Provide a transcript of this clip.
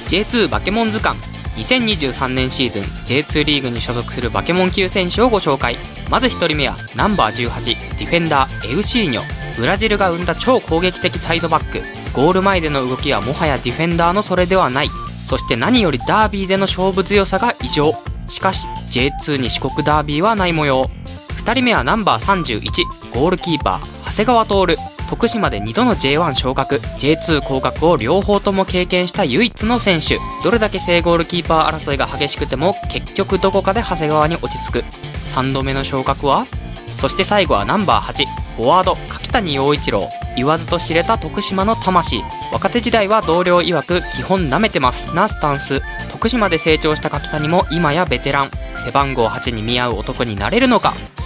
J2 バケモン図鑑。2023年シーズン J2 リーグに所属するバケモン級選手をご紹介。まず1人目はナンバー18、ディフェンダーエウシーニョ。ブラジルが生んだ超攻撃的サイドバック。ゴール前での動きはもはやディフェンダーのそれではない。そして何よりダービーでの勝負強さが異常。しかし J2 に四国ダービーはない模様。2人目はナンバー31、ゴールキーパー長谷川徹。徳島で2度の J1 昇格、J2 降格を両方とも経験した唯一の選手。どれだけ正ゴールキーパー争いが激しくても結局どこかで長谷川に落ち着く。3度目の昇格は。そして最後はナンバー8、フォワード柿谷陽一郎。言わずと知れた徳島の魂。若手時代は同僚曰く基本舐めてますなスタンス。徳島で成長した柿谷も今やベテラン。背番号8に見合う男になれるのか。